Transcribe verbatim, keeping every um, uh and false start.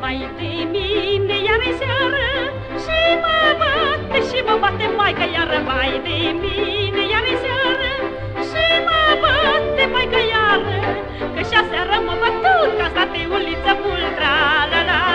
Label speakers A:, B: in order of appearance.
A: vai de mine, iar e seară și mă bate, și mă bate maică, iară, vai de mine, iar e seară și mă bate maică, iară, că și-aseară mă bătut ca state uliță pultra, la la.